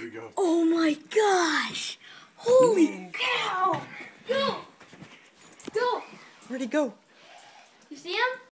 Here we go. Oh my gosh! Holy cow! Go! Go! Where'd he go? You see him?